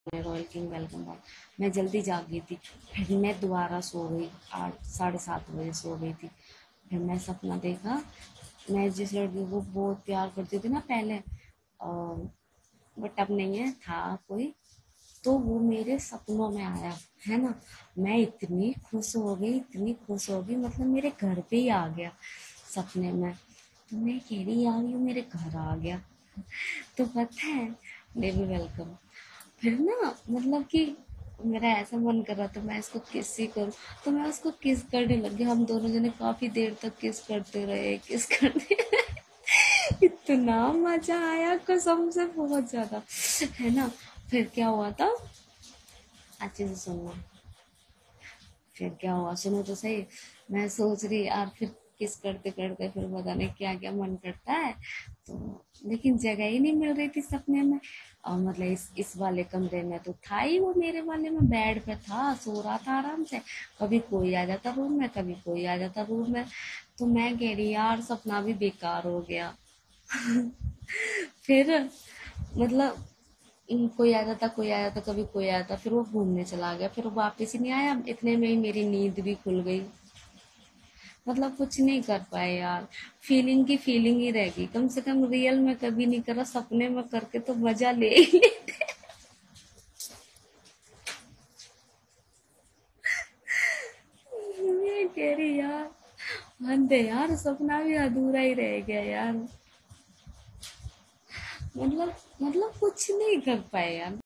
Royal king welcome back. मैं जल्दी जाग गई थी, फिर मैं दोबारा सो गई, 8 साढ़े 7 बजे सो गई थी। फिर मैं सपना देखा, मैं जिस लड़की को बहुत प्यार करती थी ना पहले, बट अब नहीं है, था कोई, तो वो मेरे सपनों में आया, है ना। मैं इतनी खुश हो गई, इतनी खुश हो गई, मतलब मेरे घर पे ही आ गया सपने में। तो मैं कह रही यार ये मेरे घर आ गया। तो पता है, बेबी वेलकम, फिर ना मतलब कि मेरा ऐसा मन कर रहा था मैं इसको किस ही करूं, तो मैं उसको किस करने लगी। हम दोनों जने काफी देर तक किस करते रहे, किस करते रहे। इतना मजा आया कसम से, बहुत ज्यादा, है ना। फिर क्या हुआ था, अच्छे से सुनना। फिर क्या हुआ, सुनो तो सही। मैं सोच रही यार, फिर किस करते करते फिर पता नहीं क्या क्या मन करता है। तो लेकिन जगह ही नहीं मिल रही थी सपने में। और मतलब इस वाले कमरे में तो था ही, वो मेरे वाले में बेड पे था, सो रहा था आराम से। कभी कोई आ जाता रूम में, कभी कोई आ जाता रूम में। तो मैं कह रही यार सपना भी बेकार हो गया। फिर मतलब कोई आ जाता, कोई आ जाता, कभी कोई आया था, फिर वो घूमने चला गया, फिर वो वापस ही नहीं आया। इतने में ही मेरी नींद भी खुल गई। मतलब कुछ नहीं कर पाए यार, फीलिंग की फीलिंग ही रह गई। कम से कम रियल में कभी नहीं करा, सपने में करके तो मजा ले ही लेते। मैं कह रही यार, हद है यार, सपना भी अधूरा ही रह गया यार। मतलब कुछ नहीं कर पाए यार।